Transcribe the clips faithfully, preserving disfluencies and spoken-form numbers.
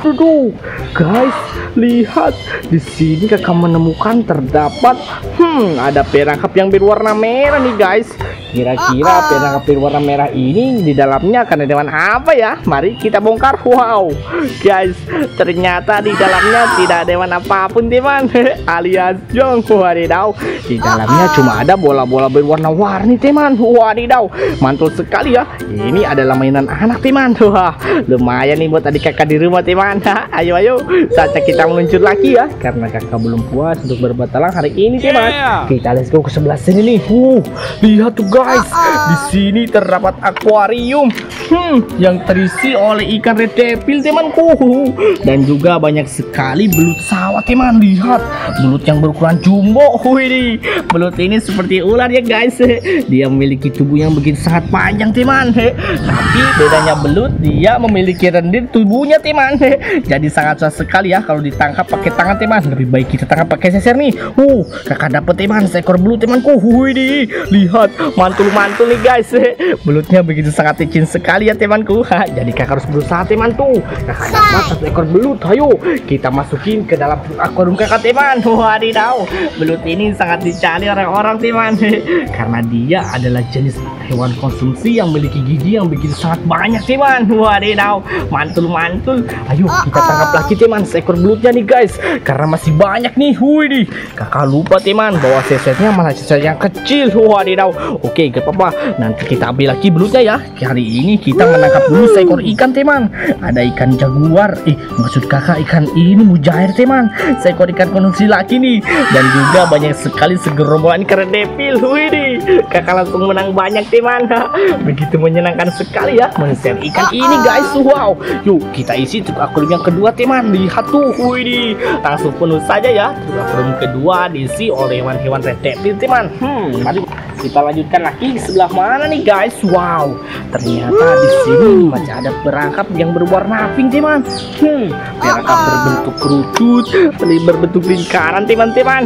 Waduh, guys, lihat di sini kakak menemukan terdapat hmm ada perangkap yang berwarna merah nih guys. Kira-kira perangkap berwarna merah ini di dalamnya akan ada hewan apa ya? Mari kita bongkar. Wow, guys, ternyata di dalamnya tidak ada hewan apapun teman, alias jong. Wadidaw, di dalamnya cuma ada bola-bola berwarna-warni teman. Wadidaw, mantul sekali ya. Ini adalah mainan anak teman. Wah, lumayan nih buat adik kakak di rumah teman. Ayo ayo, saatnya kita meluncur lagi ya, karena kakak belum puas untuk berbuat talang hari ini teman. Yeah. Kita let's go ke sebelah sini nih. Uh, lihat tuh guys, di sini terdapat akuarium hmm, yang terisi oleh ikan red devil temanku, dan juga banyak sekali belut sawah teman. Lihat, belut yang berukuran jumbo. Wih, belut ini seperti ular ya guys. Dia memiliki tubuh yang begitu sangat panjang teman. Tapi bedanya belut, dia memiliki rendir tubuhnya teman. Jadi sangat susah sekali ya kalau ditangkap pakai tangan teman. Lebih baik kita tangkap pakai seser nih. Uh, kakak dapet teman seekor belut temanku. Wih, lihat, mantul-mantul nih guys. Belutnya begitu sangat licin sekali ya temanku. Jadi kakak harus berusaha teman tuh. Kakak dapat satu ekor belut. Ayo kita masukin ke dalam akuarium kakak teman. Wadidaw, belut ini sangat dicari oleh orang teman, karena dia adalah jenis hewan konsumsi yang memiliki gigi yang begitu sangat banyak teman. Wadidaw, mantul-mantul. Ayo kita tangkap lagi teman seekor belutnya nih guys, karena masih banyak nih. Wih, kakak lupa teman bawa sesernya, malah seser yang kecil. Wadidaw, oke gak apa-apa, nanti kita ambil lagi belutnya ya. Kali ini kita menangkap dulu seekor ikan teman. Ada ikan jaguar, eh maksud kakak ikan ini mujair teman, seekor ikan konsumsi lagi nih, dan juga banyak sekali segerombolan ikan devil. Wih, kakak langsung menang banyak teman. Begitu menyenangkan sekali ya men-share ikan ini guys. Wow, yuk kita isi truk akuarium yang kedua teman. Lihat tuh, wih, langsung penuh saja ya. Truk akuarium kedua diisi oleh hewan-hewan red devil teman. Hmm, mari kita lanjutkan lagi ke sebelah mana nih guys. Wow, ternyata di sini masih ada perangkap yang berwarna pink teman. Hmm, perangkap berbentuk kerucut, berbentuk lingkaran teman-teman.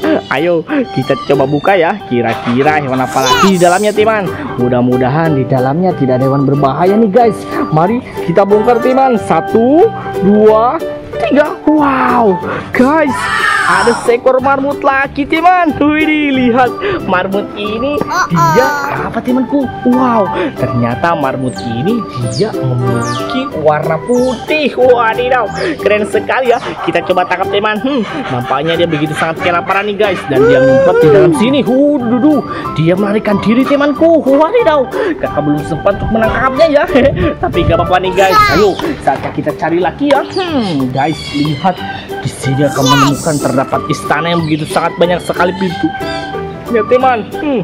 Ayo kita coba buka ya. Kira-kira hewan apa lagi di dalamnya teman. Mudah-mudahan di dalamnya tidak ada hewan berbahaya nih guys. Mari kita bongkar teman. Satu, dua, tiga. Wow, guys, ada seekor marmut lagi teman. Wih, lihat, marmut ini dia apa temanku? Wow, ternyata marmut ini dia memiliki warna putih. Wadidaw, keren sekali ya. Kita coba tangkap teman. Hmm, nampaknya dia begitu sangat kelaparan nih guys, dan dia ngumpet di dalam sini. Huh, dudu, dia melarikan diri temanku. Wadidaw, kakak belum sempat untuk menangkapnya ya. Tapi gak apa-apa nih guys. Ayo, saatnya kita cari lagi ya. Hmm, guys, lihat, di sini akan menemukan terdapat istana yang begitu sangat banyak sekali pintu. Ya teman, hmm,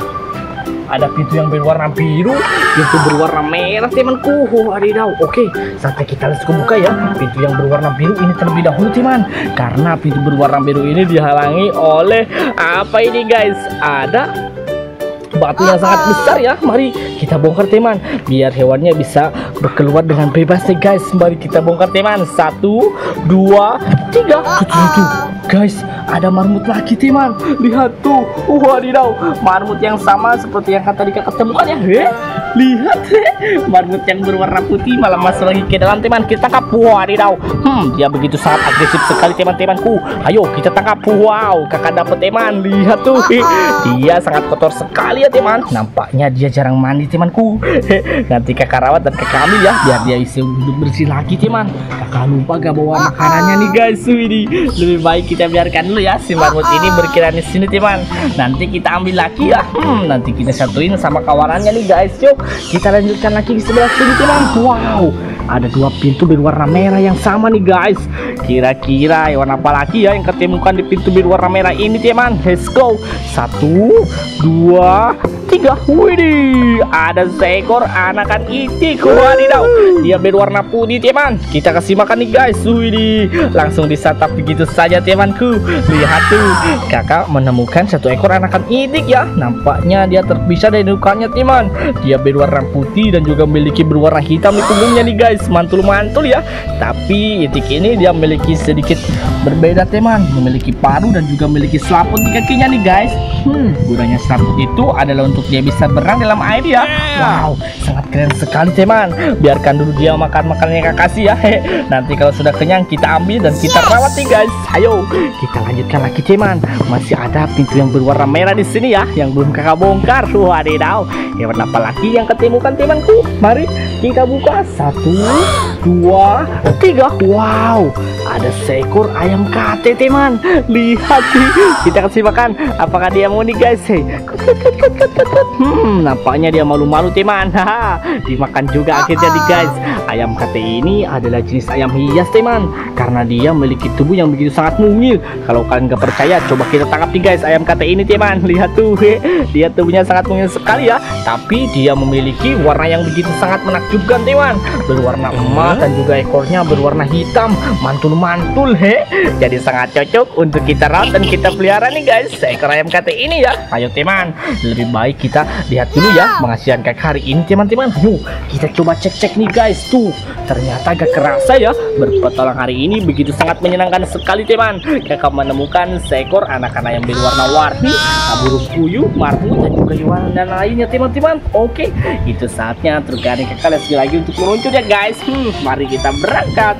ada pintu yang berwarna biru, pintu berwarna merah temanku. Wadidaw, oke, saatnya kita let's go buka ya. Pintu yang berwarna biru ini terlebih dahulu teman, karena pintu berwarna biru ini dihalangi oleh apa ini guys? Ada batu yang sangat besar ya. Mari kita bongkar teman, biar hewannya bisa berkeluar dengan bebas nih guys. Mari kita bongkar teman. Satu, dua, tiga. Tuh, guys, ada marmut lagi teman. Lihat tuh, wadidaw, marmut yang sama seperti yang tadi kakak temukan ya. He? Lihat, he? Marmut yang berwarna putih malah masuk lagi ke dalam teman. Kita tangkap. Wadidaw, hmm, dia begitu sangat agresif sekali teman-temanku. Ayo kita tangkap. Wow, kakak dapet teman. Lihat tuh, he? Dia sangat kotor sekali ya teman. Nampaknya dia jarang mandi temanku. Nanti kakak rawat dan kakak ambil ya, biar dia isi hidup bersih lagi teman. Kakak lupa gak bawa makanannya nih guys. Widi, lebih baik kita biarkan dulu ya si marmut ini berkeliaran di sini teman. Nanti kita ambil lagi ya. Hmm, nanti kita satuin sama kawanannya nih guys. Yuk kita lanjutkan lagi di sebelah sini teman. Wow, ada dua pintu berwarna merah yang sama nih guys. Kira-kira hewan apa lagi ya yang ketemukan di pintu berwarna merah ini teman? Let's go. Satu, dua, tiga. Widih, ada seekor anakan itik. Wadidaw, dia berwarna putih teman. Kita kasih makan nih guys. Widih, langsung disantap begitu saja temanku. Lihat tuh, kakak menemukan satu ekor anakan itik ya. Nampaknya dia terpisah dari indukannya teman. Dia berwarna putih dan juga memiliki berwarna hitam di punggungnya nih guys. Mantul-mantul ya. Tapi itik ini dia memiliki sedikit berbeda teman, memiliki paruh dan juga memiliki selaput di kakinya nih guys. Hmm, gunanya selaput itu adalah untuk untuk dia bisa berenang dalam air ya. Wow, sangat keren sekali teman. Biarkan dulu dia makan makanan yang kakak kasih ya. Nanti kalau sudah kenyang kita ambil dan kita rawat nih guys. Ayo kita lanjutkan lagi teman. Masih ada pintu yang berwarna merah di sini ya, yang belum kakak bongkar. Wadidaw, hewan apa lagi yang ketemukan temanku? Mari kita buka. Satu, dua, tiga. Wow, ada seekor ayam kate teman. Lihat nih, kita kasih makan. Apakah dia mau nih guys? Hey, hmm, nampaknya dia malu-malu teman. Dimakan juga akhirnya nih guys. Ayam kate ini adalah jenis ayam hias teman, karena dia memiliki tubuh yang begitu sangat mungil. Kalau kalian gak percaya, coba kita tangkap nih guys ayam kate ini teman. Lihat tuh, dia tubuhnya sangat mungil sekali ya, tapi dia memiliki warna yang begitu sangat menakjubkan teman, berwarna emas dan juga ekornya berwarna hitam, mantul-mantul. He, jadi sangat cocok untuk kita rawat dan kita pelihara nih guys, seekor ayam kate ini ya. Ayo teman, lebih baik kita lihat dulu ya menghasilkan kakak hari ini teman-teman. Yuk kita coba cek-cek nih guys. Tuh, ternyata gak kerasa ya, berpetualang hari ini begitu sangat menyenangkan sekali teman. Kakak menemukan seekor anakan ayam berwarna-warni, burung puyuh, marmut dan juga hewan dan lainnya teman-teman. Oke, itu saatnya truk gandeng kakak lagi untuk meluncur ya guys. Hmm, mari kita berangkat.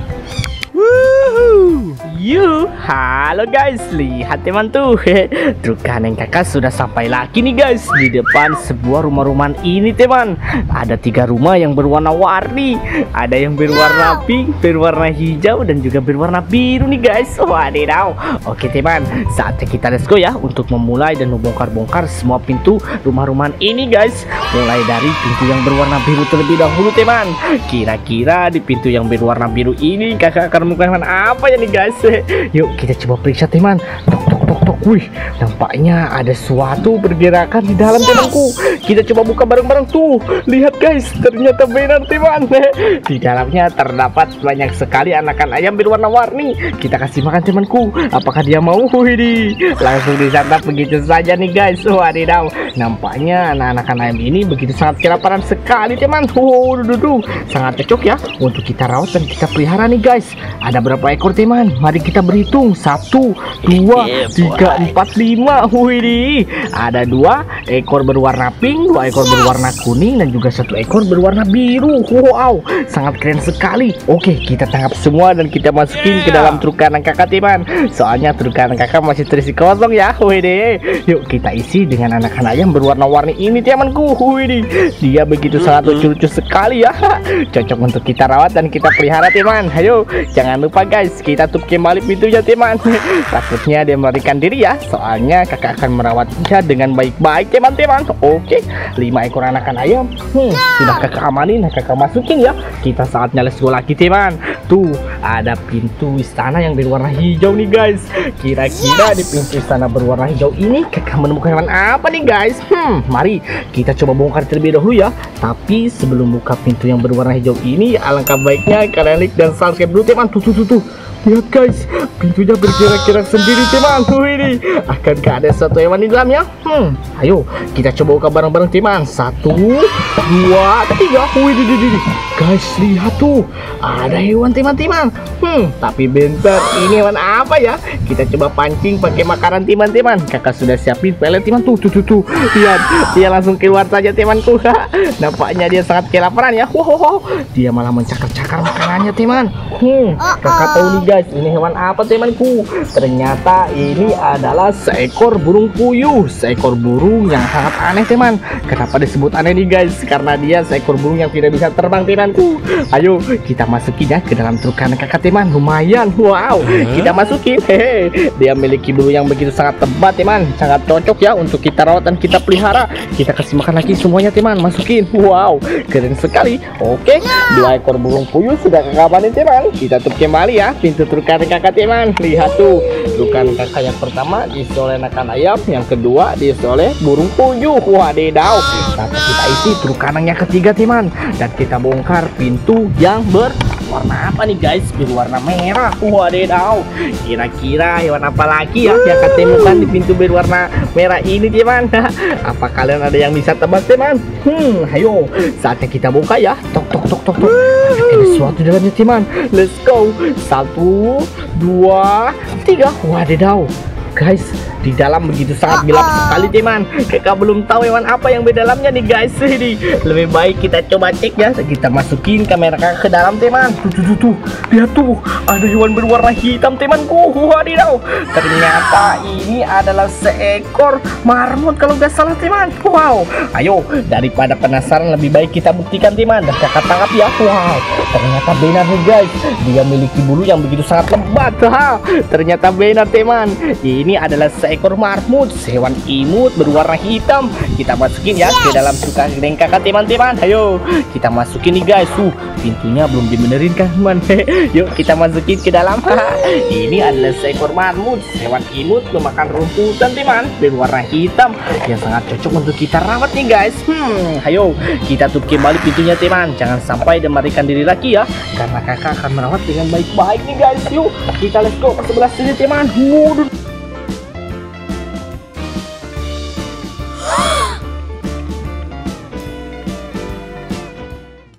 Woohoo! Yuh, halo guys, lihat teman tuh, truk gandeng kakak sudah sampai lagi nih guys di depan sebuah rumah-rumahan ini teman. Ada tiga rumah yang berwarna-warni, ada yang berwarna pink, berwarna hijau dan juga berwarna biru nih guys. Wadidaw. Oke teman, saatnya kita let's go ya untuk memulai dan membongkar-bongkar semua pintu rumah-rumahan ini guys. Mulai dari pintu yang berwarna biru terlebih dahulu teman. Kira-kira di pintu yang berwarna biru ini kakak akan menemukan apa ya nih guys? Yuk kita coba periksa teman. Tok tok tok tok. Wih, nampaknya ada sesuatu bergerakan di dalam temanku. Kita coba buka bareng-bareng tuh. Lihat guys, ternyata benar teman. Di dalamnya terdapat banyak sekali anakan ayam berwarna-warni. Kita kasih makan temanku. Apakah dia mau? Wih, langsung disantap begitu saja nih guys. Wadidaw, nampaknya anak-anakan ayam ini begitu sangat kelaparan sekali teman. Oh, duh, duh, sangat cocok ya untuk kita rawat dan kita pelihara nih guys. Ada berapa ekor teman? Mari kita berhitung. Satu, dua, tiga, empat, lima. Wih, ada dua ekor berwarna pink, dua ekor berwarna kuning dan juga satu ekor berwarna biru. Wow, sangat keren sekali. Oke, kita tangkap semua dan kita masukin ke dalam truk gandeng kakak teman. Soalnya truk gandeng kakak masih terisi kosong ya. Wih, yuk kita isi dengan anak-anak ayam berwarna-warni ini temanku. Wih, dia begitu sangat lucu-lucu sekali ya. Cocok untuk kita rawat dan kita pelihara teman. Ayo, jangan lupa guys, kita tutup kembali pintunya teman. Takutnya dia melarikan diri ya, soalnya kakak akan merawatnya dengan baik-baik teman-teman. Oke, lima ekor anakan ayam hmm, sudah kakak amanin, kakak masukin ya. Kita saatnya let's go lagi teman. Tuh, ada pintu istana yang berwarna hijau nih guys. Kira-kira di pintu istana berwarna hijau ini kakak menemukan hewan apa nih guys? Hmm, mari kita coba bongkar terlebih dahulu ya. Tapi sebelum buka pintu yang berwarna hijau ini, alangkah baiknya kalian like dan subscribe dulu teman. Tuh tuh tuh tuh. Lihat guys, pintunya bergerak-gerak sendiri teman. Wih, akankah ada satu hewan di dalamnya? Hmm, ayo kita coba buka bareng-bareng teman. Satu, dua, tiga. Wih, guys, lihat tuh, ada hewan teman-teman. Hmm, tapi bentar, ini hewan apa ya? Kita coba pancing pakai makanan teman-teman. Kakak sudah siapin pelet teman. Tuh, tuh, tuh, tuh. Lihat, dia langsung keluar saja temanku. Nampaknya dia sangat kelaparan ya. Wow, dia malah mencakar-cakar makanannya teman. Hmm, kakak tahu nih guys, ini hewan apa temanku? Ternyata ini adalah seekor burung puyuh, seekor burung yang sangat aneh teman. Kenapa disebut aneh nih guys? Karena dia seekor burung yang tidak bisa terbang temanku. Ayo kita masukin ya ke dalam truk gandeng kakak teman. Lumayan, wow, kita masukin. Hehe, dia memiliki bulu yang begitu sangat tebal teman, sangat cocok ya untuk kita rawat dan kita pelihara. Kita kasih makan lagi semuanya teman, masukin. Wow, keren sekali. Oke, dua ekor burung puyuh sudah kakak amanin teman. Kita tutup kembali ya pintu truk gandeng kakak teman. Lihat tuh, truk gandeng kakak yang pertama diisi oleh anakan ayam, yang kedua diisi oleh burung puyuh. Wadidaw, nanti kita isi truk gandeng yang ketiga teman, dan kita bongkar pintu yang berwarna apa nih guys? Berwarna merah. Wadidaw, kira-kira hewan apa lagi ya yang akan temukan di pintu berwarna merah ini teman? Apa kalian ada yang bisa tebak teman? Hmm, ayo saatnya kita buka ya. Tok tok tok tok tok. Ada sesuatu di dalamnya teman. Let's go. Satu, dua, tiga. Wadidaw, guys, di dalam begitu sangat gelap sekali teman. Kakak belum tahu hewan apa yang di dalamnya nih guys. Ini lebih baik kita coba cek ya. Kita masukin kamera kakak ke dalam teman. Tuh tuh tuh, tuh. Lihat tuh, ada hewan berwarna hitam temanku. Wadidaw, ternyata ini adalah seekor marmut kalau nggak salah teman. Wow, ayo daripada penasaran lebih baik kita buktikan teman. Dan kakak tangkap ya. Wow, ternyata benar nih guys, dia memiliki bulu yang begitu sangat lebat. Ha, ternyata benar teman, ini adalah seekor marmut, hewan imut berwarna hitam. Kita masukin ya ke dalam suka geng kakak teman-teman. Ayo kita masukin nih guys. Uh, pintunya belum dibenerin kan teman. Yuk kita masukin ke dalam. Ini adalah seekor marmut, hewan imut memakan rumputan teman, berwarna hitam yang sangat cocok untuk kita rawat nih guys. Hmm, ayo kita tutup kembali pintunya teman, jangan sampai dia melarikan diri lagi ya, karena kakak akan merawat dengan baik-baik nih guys. Yuk kita let's go ke sebelah sini teman. Waduh.